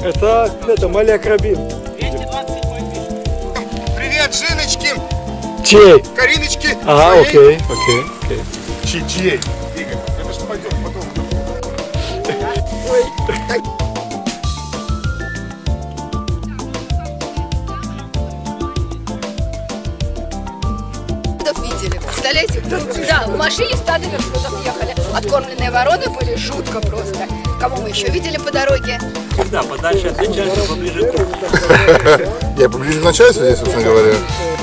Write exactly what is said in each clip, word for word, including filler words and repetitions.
Это, это Малек Рабин. двести двадцать седьмой пишет. Привет, Жиночки! Чей? Кариночки! Ага, окей, окей, окей. Чей? Чей? Игорь, это ж пойдем потом. Видели, представляете? Да, в машине стадо верблюдов ехали. Откормленные вороны были жутко просто. Кого мы еще видели по дороге? Да, подальше от начальства, поближе к... Я поближе к начальству здесь, собственно говоря.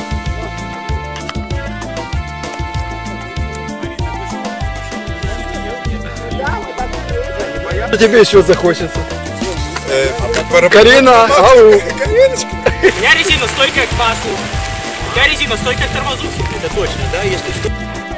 Что тебе еще захочется? Э, Карина, ау! Кариночка! У меня резина стойкая к маслу. У тебя резина стойкая к тормозухе. Это точно, да? Если что.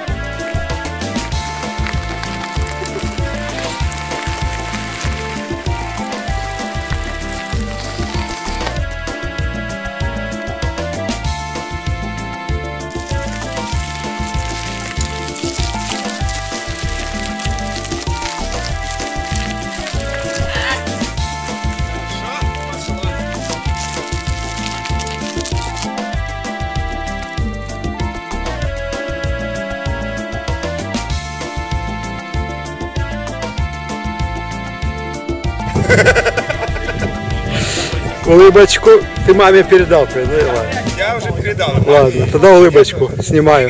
Улыбочку ты маме передал, да? Ладно. Я уже передал. Ладно, тогда улыбочку снимаю.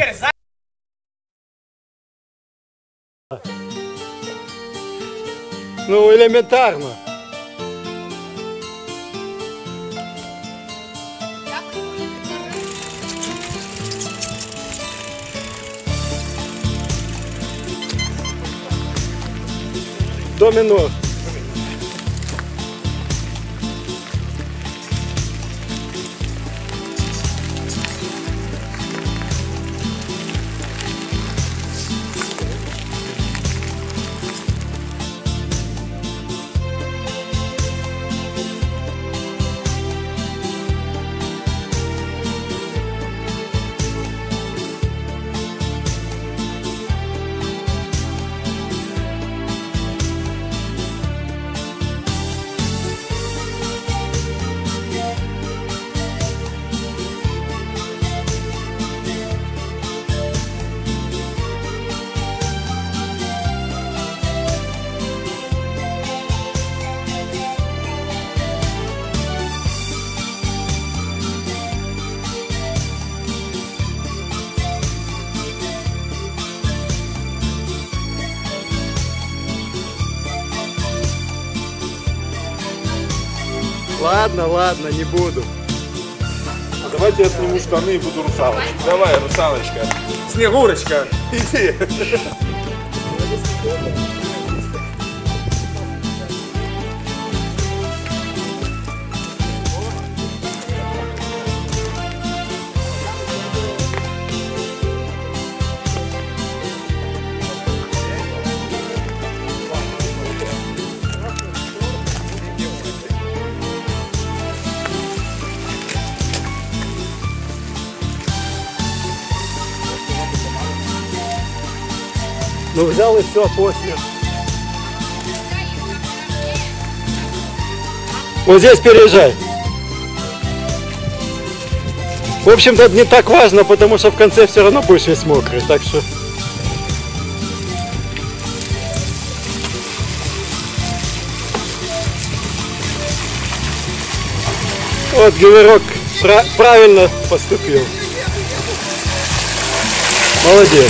Ну, элементарно. До минор. Ладно, ладно, не буду. Давайте я сниму штаны и буду русалочкой. Давай, русалочка. Снегурочка, иди. Ну взял и все после. Вот здесь переезжай. В общем-то это не так важно, потому что в конце все равно будешь весь мокрый, так что. Вот Геверок пра правильно поступил. Молодец.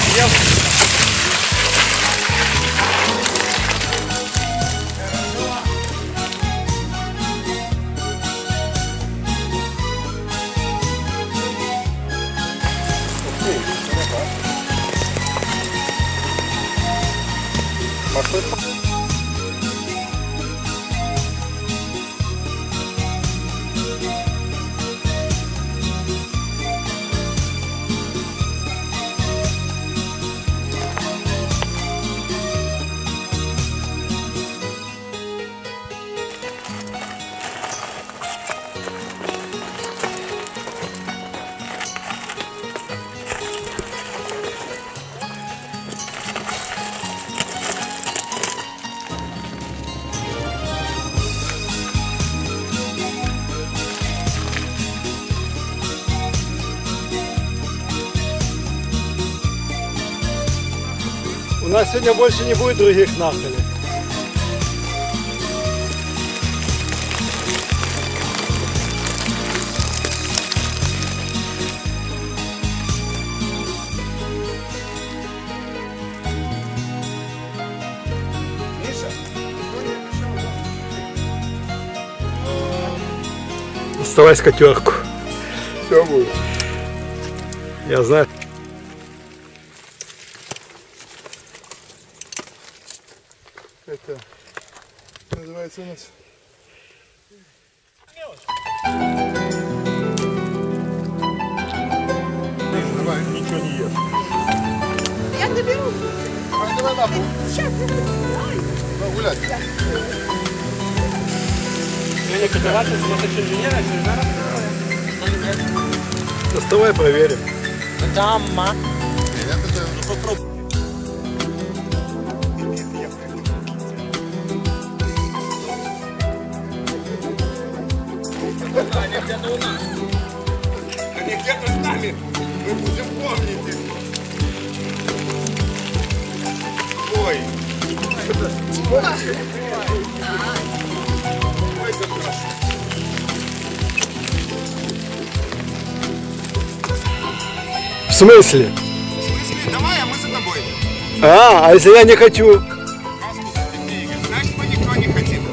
нас сегодня больше не будет других нахалей. Доставай скатерку. Все будет. Я знаю. Это называется у нас. Давай, ничего не ешь. Я доберу. Давай, давай нахуй. Сейчас. Давай гулять. Сегодня катаваться с мотоинженера, инженера. Доставай, проверим. Там, ма. Ну попробуй. Они где-то с нами. Мы будем помнить. Ой. Ой, это хорошо. В смысле? В смысле? Давай, а мы за тобой. А, а если я не хочу? Значит, мы никто не хотим.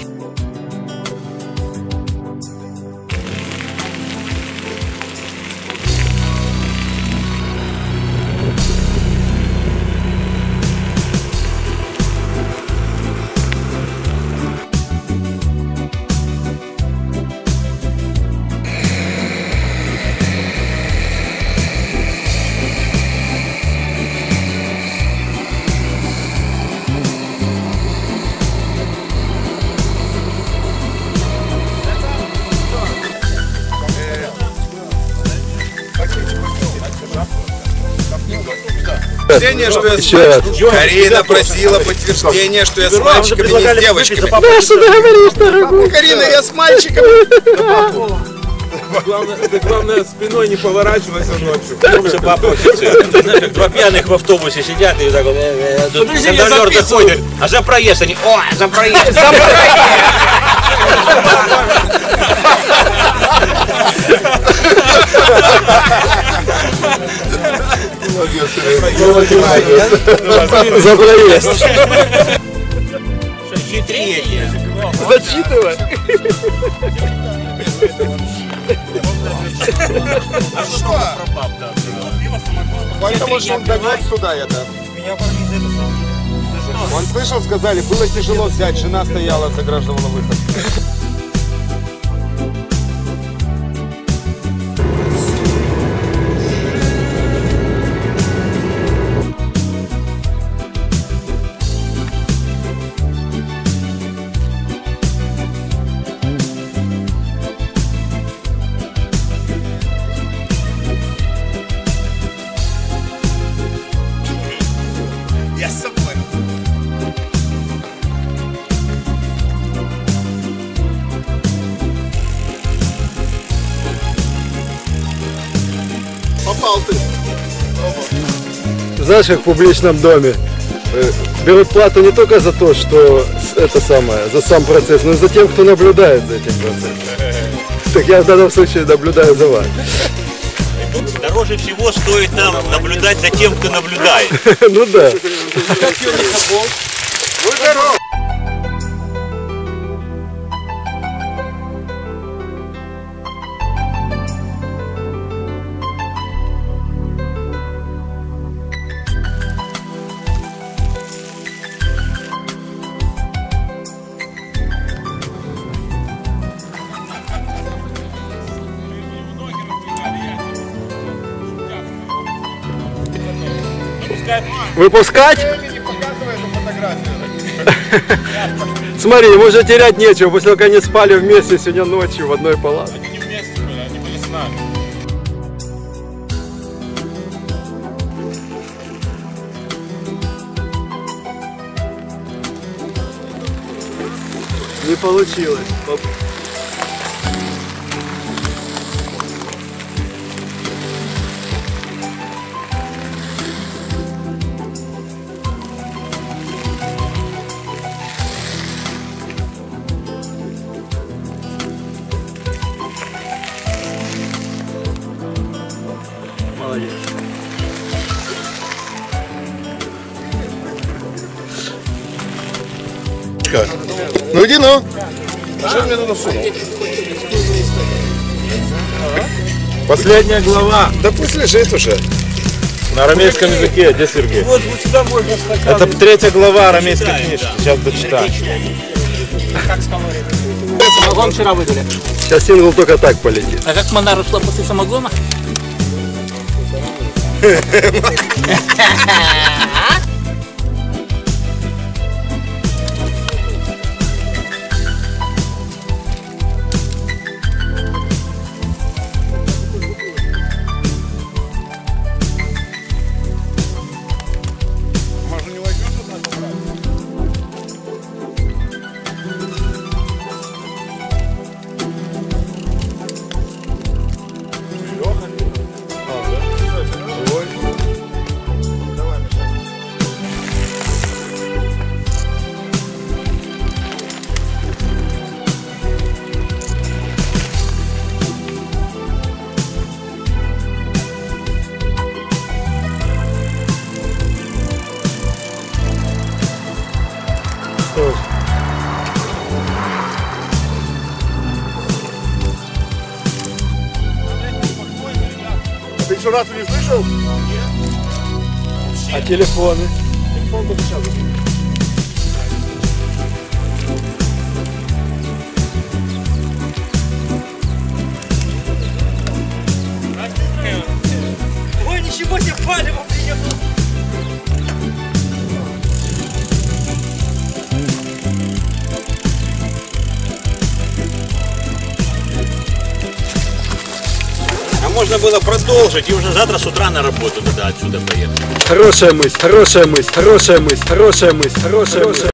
Подтверждение, что я с Еще раз. мальчиком. Карина просила подтверждение, что я с мальчиками, не с девочками. Да что ты говоришь, дорогой? Карина, я с мальчиком. Главное, это главное спиной не поворачивайся ночью. Все знаешь, как два пьяных в автобусе сидят и так вот, э, э, тут контролер заходит, а за проезд они, о, за проезд, за За проезд. хитрее. Зачитывай. А что? Поэтому что он довез туда это. Он слышал, сказали, было тяжело взять, жена стояла, заграждала выход. Я с собой. Попал ты. Знаешь, как в публичном доме э, берут плату не только за то, что с- это самое, за сам процесс, но и за тем, кто наблюдает за этим процессом. Так я в данном случае наблюдаю за вами. Дороже всего стоит нам наблюдать за тем, кто наблюдает. Ну да. Будь здоров. Выпускать? Не показывай эту фотографию. Смотри, ему же терять нечего, после того, как они спали вместе сегодня ночью в одной палатке. Они не вместе были, они были с нами. Не получилось. Сашка. Ну иди, ну. Что мне надо всунуть? Последняя глава Да пусть лежит уже. на арамейском языке. Где Сергей? Вот сюда можно стакан. Это третья глава арамейской книжки. Сейчас дочитаю. Самогон вчера выдали. Сейчас сингл только так полетит. А как Монара ушла после самогона? Ты еще раз не слышал? А телефоны? Телефон только сейчас. Ой, ничего себе, палево приехал! А можно было продолжить и уже завтра с утра на работу тогда отсюда поехать. Хорошая мысль, хорошая мысль, хорошая мысль, хорошая мысль, хорошая мысль.